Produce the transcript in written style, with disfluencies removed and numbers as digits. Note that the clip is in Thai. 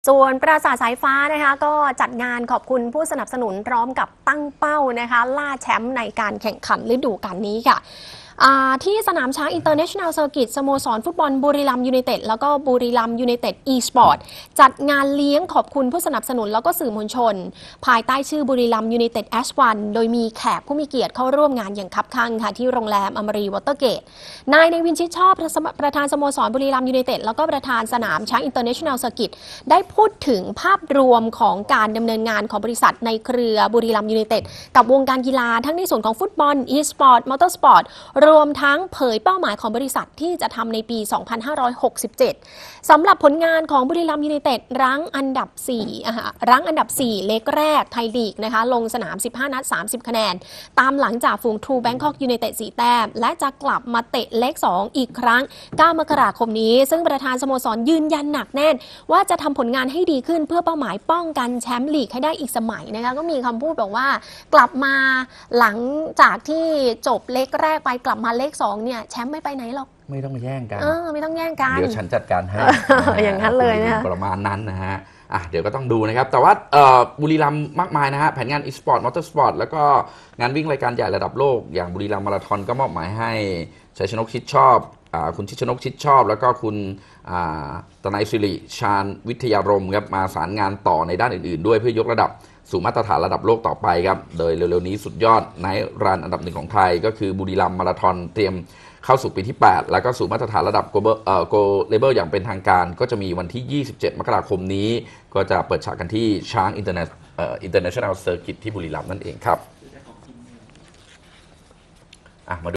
ส่วนปราสาทสายฟ้านะคะก็จัดงานขอบคุณผู้สนับสนุนพร้อมกับตั้งเป้านะคะล่าแชมป์ในการแข่งขันฤดูกาลนี้ค่ะที่สนามช้าง International Circuit สโมสรฟุตบอลบุรีรัมย์ยูไนเต็ดแล้วก็บุรีรัมย์ยูไนเต็ดอีสปอร์ตจัดงานเลี้ยงขอบคุณผู้สนับสนุนแล้วก็สื่อมวลชนภายใต้ชื่อบุรีรัมย์ยูไนเต็ดแอชวันโดยมีแขกผู้มีเกียรติเข้าร่วมงานอย่างคับคั่งค่ะที่โรงแรมอมรีวอเตอร์เกตนายในวินชิดชอบประธานสโมสรบุรีรัมย์ยูไนเต็ดแล้วก็ประธานสนามช้าง International Circuit ได้พูดถึงภาพรวมของการดำเนินงานของบริษัทในเครือบุรีรัมย์ยูไนเต็ดกับวงการกีฬาทั้งในส่วนของฟุตบอลอีสปอร์ตมอเตอร์สปอร์ตรวมทั้งเผยเป้าหมายของบริษัทที่จะทำในปี 2567 สำหรับผลงานของบุรีรัมย์ยูไนเต็ดรั้งอันดับ 4 เล็กแรกไทยลีกนะคะลงสนาม 15 นัด 30 คะแนนตามหลังจากฝูงทรูแบงคอกยูไนเต็ด 4 แต้มและจะกลับมาเตะเล็ก 2 อีกครั้ง 9 มกราคมนี้ซึ่งประธานสโมสรยืนยันหนักแน่นว่าจะทำผลงานให้ดีขึ้นเพื่อเป้าหมายป้องกันแชมป์ลีกให้ได้อีกสมัยนะคะก็มีคำพูดบอกว่ากลับมาหลังจากที่จบเล็กแรกไปกลับมาเล็ก 2เนี่ยแชมป์ไม่ไปไหนหรอกไม่ต้องแย่งกันไม่ต้องแย่งกันเดี๋ยวฉันจัดการให้อย่างนั้นเลยนะประมาณนั้นนะฮะเดี๋ยวก็ต้องดูนะครับแต่ว่าบุรีรัมย์มากมายนะฮะแผนงานอีสปอร์ตมอเตอร์สปอร์ตแล้วก็งานวิ่งรายการใหญ่ระดับโลกอย่างบุรีรัมย์มาราธอนก็มอบหมายให้ชัยชนกชิดชอบคุณชิดชนกชิดชอบแล้วก็คุณตนายศิริชาญวิทยารมครับมาสารงานต่อในด้านอื่นๆด้วยเพื่อยกระดับสู่มาตรฐานระดับโลกต่อไปครับโดยเร็วๆนี้สุดยอดไนท์รันอันดับ 1ของไทยก็คือบุรีรัมย์มาราธอนเตรียมเข้าสู่ปีที่ 8 แล้วก็สู่มาตรฐานระดับโกลเลเบลอย่างเป็นทางการก็จะมีวันที่ 27 มกราคมนี้ก็จะเปิดฉากกันที่ช้างInternational Circuit ที่บุรีรัมย์นั่นเองครับมา